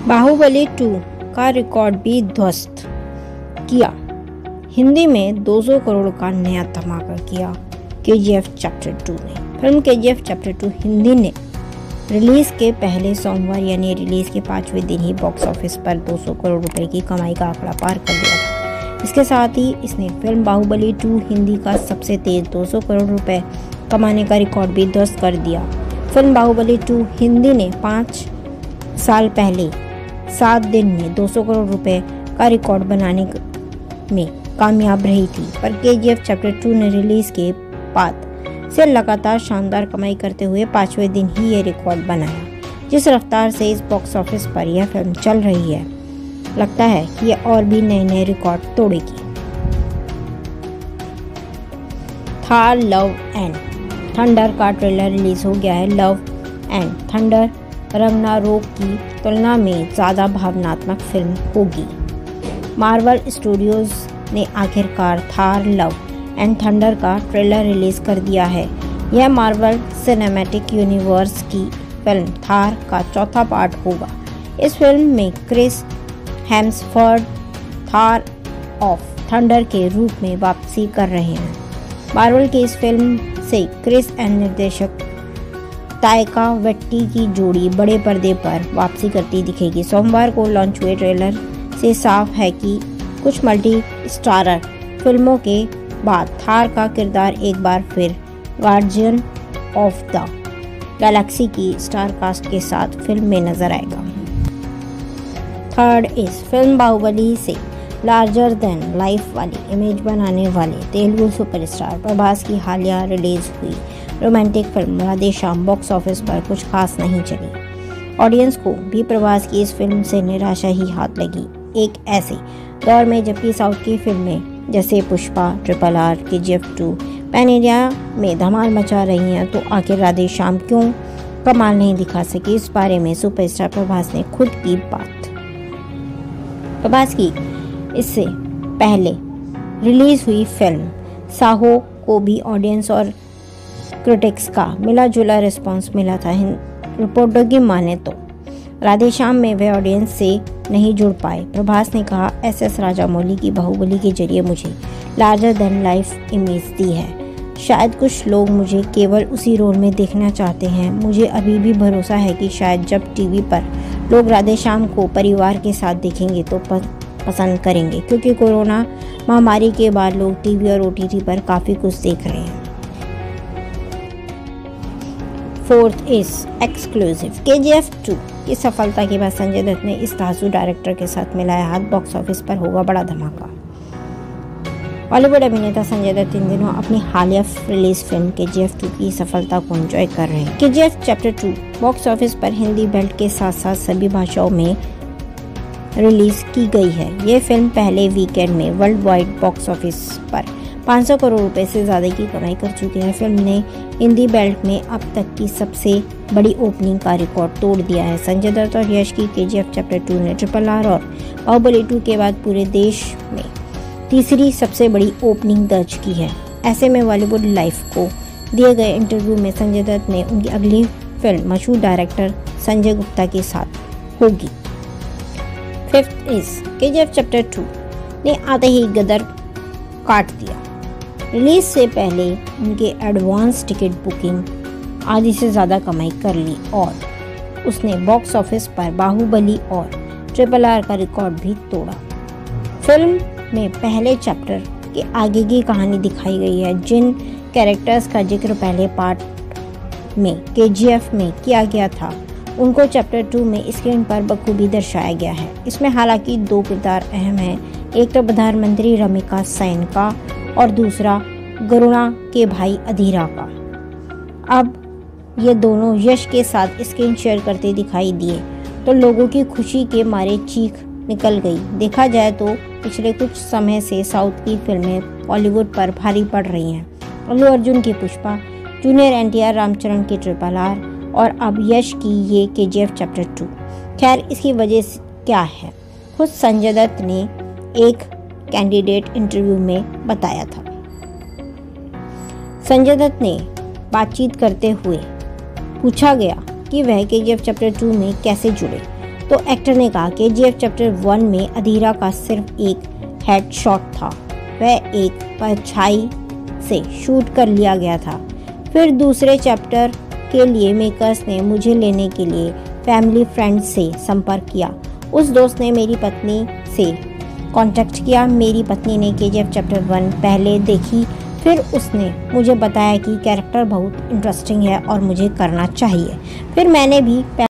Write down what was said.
बाहुबली 2 का रिकॉर्ड भी ध्वस्त किया। हिंदी में 200 करोड़ का नया धमाका किया केजीएफ चैप्टर 2 ने। फिल्म केजीएफ चैप्टर 2 हिंदी ने रिलीज के पहले सोमवार यानी रिलीज के 5वें दिन ही बॉक्स ऑफिस पर 200 करोड़ रुपए की कमाई का आंकड़ा पार कर लिया था। इसके साथ ही इसने फिल्म बाहुबली 2 हिंदी का सबसे तेज 200 करोड़ रुपए कमाने का रिकॉर्ड भी ध्वस्त कर दिया। फिल्म बाहुबली 2 हिंदी ने 5 साल पहले 7 दिन में 200 करोड़ रुपए का रिकॉर्ड बनाने में कामयाब रही थी, पर केजीएफ चैप्टर 2 ने रिलीज के बाद से लगातार शानदार कमाई करते हुए 5वें दिन ही ये रिकॉर्ड बनाया। जिस रफ्तार से इस बॉक्स ऑफिस पर यह फिल्म चल रही है, लगता है कि यह और भी नए नए रिकॉर्ड तोड़ेगी। थार लव एंड थंडर का ट्रेलर रिलीज हो गया है। लव एंड थंडर रग्नारोक की तुलना में ज़्यादा भावनात्मक फिल्म होगी। मार्वल स्टूडियोज ने आखिरकार थार लव एंड थंडर का ट्रेलर रिलीज कर दिया है। यह मार्वल सिनेमैटिक यूनिवर्स की फिल्म थार का चौथा पार्ट होगा। इस फिल्म में Chris Hemsworth Thor of thunder के रूप में वापसी कर रहे हैं। मार्वल की इस फिल्म से क्रिस एंड निर्देशक ताइका वेट्टी की जोड़ी बड़े पर्दे पर वापसी करती दिखेगी। सोमवार को लॉन्च हुए ट्रेलर से साफ है कि कुछ मल्टी स्टारर फिल्मों के बाद थार का किरदार एक बार फिर गार्जियन ऑफ द गैलेक्सी की स्टार कास्ट के साथ फिल्म में नजर आएगा। थर्ड इस फिल्म बाहुबली से लार्जर देन लाइफ वाली इमेज बनाने वाले तेलुगु सुपरस्टार प्रभास की हालिया रिलीज हुई romantic film Radheshyam box office पर कुछ खास नहीं चली। ऑडियंस को भी प्रभास की इस फिल्म से निराशा ही हाथ लगी। एक ऐसे दौर में जबकि साउथ की फिल्में जैसे Pushpa, RRR, KGF 2 pan India में धमाल मचा रही हैं, तो आखिर राधेश्याम क्यों कमाल नहीं दिखा सकी? इस बारे में सुपरस्टार प्रभास ने खुद की बात। प्रभास की इससे पहले रिलीज हुई फिल्म साहो को भी ऑडियंस और क्रिटिक्स का मिला जुला रिस्पांस मिला था। रिपोर्टों की माने तो राधेश्याम में वे ऑडियंस से नहीं जुड़ पाए। प्रभास ने कहा, SS राजामौली की बाहुबली के जरिए मुझे लार्जर देन लाइफ इमेज दी है। शायद कुछ लोग मुझे केवल उसी रोल में देखना चाहते हैं। मुझे अभी भी भरोसा है कि शायद जब टीवी पर लोग राधेश्याम को परिवार के साथ देखेंगे तो पसंद करेंगे, क्योंकि कोरोना महामारी के बाद लोग टीवी और OTT पर काफ़ी कुछ देख रहे हैं। फोर्थ इज एक्सक्लूसिव KGF 2 की सफलता के बाद संजय दत्त ने इस धांसू डायरेक्टर के साथ मिलाया हाथ। बॉक्स ऑफिस पर होगा बड़ा धमाका। बॉलीवुड अभिनेता संजय दत्त इन दिनों अपनी हालिया रिलीज फिल्म KGF 2 की सफलता को एंजॉय कर रहे हैं। KGF चैप्टर 2 बॉक्स ऑफिस पर हिंदी बेल्ट के साथ साथ सभी भाषाओं में रिलीज की गई है। ये फिल्म पहले वीकेंड में वर्ल्ड वाइड बॉक्स ऑफिस पर 500 करोड़ रुपए से ज़्यादा की कमाई कर चुकी है। फिल्म ने हिंदी बेल्ट में अब तक की सबसे बड़ी ओपनिंग का रिकॉर्ड तोड़ दिया है। संजय दत्त और यश की KGF चैप्टर 2 ने RRR और बाहुबली 2 के बाद पूरे देश में तीसरी सबसे बड़ी ओपनिंग दर्ज की है। ऐसे में बॉलीवुड लाइफ को दिए गए इंटरव्यू में संजय दत्त ने उनकी अगली फिल्म मशहूर डायरेक्टर संजय गुप्ता के साथ होगी। फिफ्थ इज KGF चैप्टर 2 ने आते ही गदर काट दिया। रिलीज से पहले उनके एडवांस टिकट बुकिंग आधी से ज़्यादा कमाई कर ली और उसने बॉक्स ऑफिस पर बाहुबली और RRR का रिकॉर्ड भी तोड़ा। फिल्म में पहले चैप्टर के आगे की कहानी दिखाई गई है। जिन कैरेक्टर्स का जिक्र पहले पार्ट में KGF में किया गया था, उनको चैप्टर 2 में स्क्रीन पर बखूबी दर्शाया गया है। इसमें हालांकि 2 किरदार अहम हैं, एक तो प्रधानमंत्री रमिका सेन का और दूसरा गरुणा के भाई अधीरा का। अब ये दोनों यश के साथ स्क्रीन शेयर करते दिखाई दिए तो लोगों की खुशी के मारे चीख निकल गई। देखा जाए तो पिछले कुछ समय से साउथ की फिल्में बॉलीवुड पर भारी पड़ रही हैं। अल्लू अर्जुन की पुष्पा, जूनियर NTR रामचरण की RRR और अब यश की ये KGF चैप्टर 2। खैर, इसकी वजह क्या है, खुद संजय दत्त ने एक कैंडिडेट इंटरव्यू में बताया था। संजय दत्त ने बातचीत करते हुए पूछा गया कि वह KGF चैप्टर 2 में कैसे जुड़े, तो एक्टर ने कहा KGF चैप्टर 1 में अधीरा का सिर्फ एक हेडशॉट था, वह एक परछाई से शूट कर लिया गया था। फिर दूसरे चैप्टर के लिए मेकर्स ने मुझे लेने के लिए फैमिली फ्रेंड से संपर्क किया। उस दोस्त ने मेरी पत्नी से कांटेक्ट किया। मेरी पत्नी ने KGF चैप्टर 1 पहले देखी, फिर उसने मुझे बताया कि कैरेक्टर बहुत इंटरेस्टिंग है और मुझे करना चाहिए। फिर मैंने भी